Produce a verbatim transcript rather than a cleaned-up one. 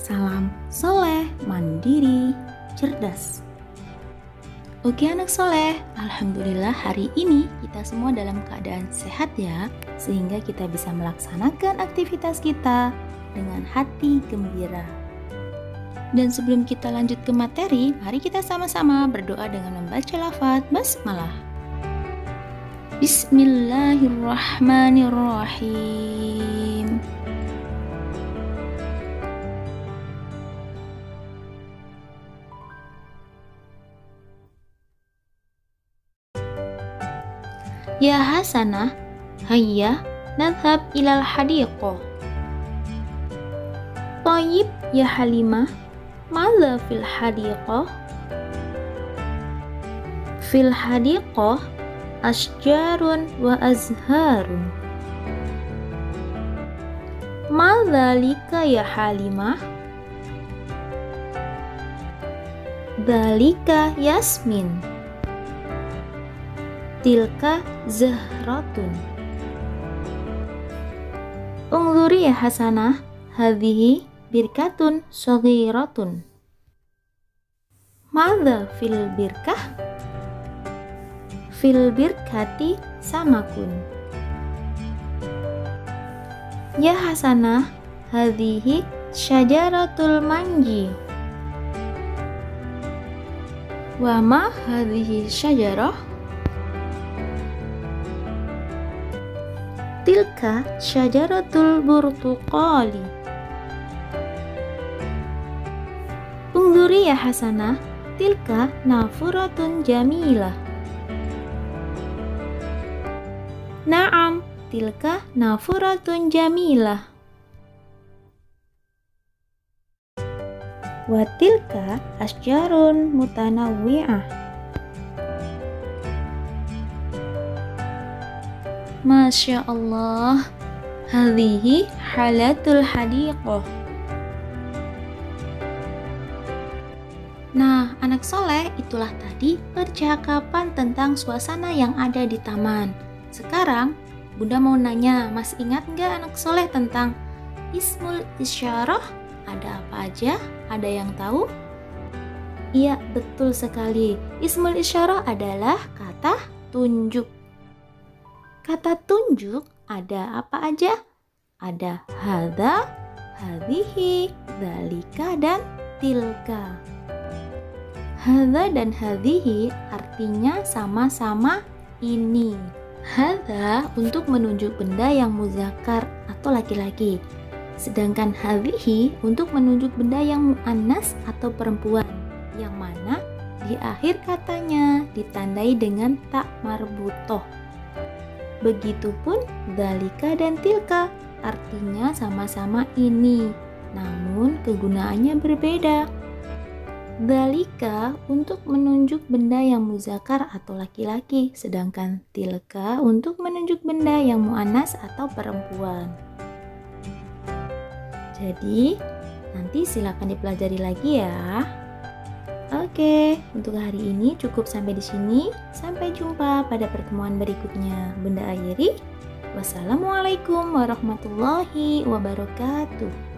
Salam soleh, mandiri, cerdas. Oke anak soleh, alhamdulillah hari ini kita semua dalam keadaan sehat ya, sehingga kita bisa melaksanakan aktivitas kita dengan hati gembira. Dan sebelum kita lanjut ke materi, mari kita sama-sama berdoa dengan membaca lafaz basmalah. Bismillahirrahmanirrahim. Ya Hasanah, hayya nadhhab ilal hadiqah. Thayyib ya Halimah, madza fil hadiqah? Fil hadiqah asjarun wa azharun. Madza lika ya Halimah? Dzalika Yasmin. Tilka zahratun. Unzuri ya Hasanah, hadhihi birkatun shaghiratun. Madza fil birkah? Fil birkati samakun. Ya Hasanah, hadhihi syajaratul manji. Wa ma hadhihi syajarah? Tilka syajaratul burtuqali. Unzuri ya Hasanah, tilka nafuratun jamilah. Naam, tilka nafuratun jamilah. Wa tilka asjarun mutanawwi'ah. Masya Allah, hadhihi halatul hadiqah. Nah, anak soleh, itulah tadi percakapan tentang suasana yang ada di taman. Sekarang, Bunda mau nanya, masih ingat nggak anak soleh tentang ismul isyarah? Ada apa aja? Ada yang tahu? Iya, betul sekali. Ismul isyarah adalah kata tunjuk. Kata tunjuk ada apa aja? Ada hadza, hadhihi, dzalika, dan tilka. Hadza dan hadhihi artinya sama-sama ini. Hadza untuk menunjuk benda yang muzakkar atau laki-laki. Sedangkan hadhihi untuk menunjuk benda yang muannas atau perempuan, yang mana di akhir katanya ditandai dengan ta marbutoh. Begitupun dzalika dan tilka artinya sama-sama ini, namun kegunaannya berbeda. Dzalika untuk menunjuk benda yang muzakkar atau laki-laki, sedangkan tilka untuk menunjuk benda yang muannas atau perempuan. Jadi, nanti silakan dipelajari lagi ya. Oke, untuk hari ini cukup sampai di sini. Sampai jumpa pada pertemuan berikutnya. Bunda akhiri. Wassalamualaikum warahmatullahi wabarakatuh.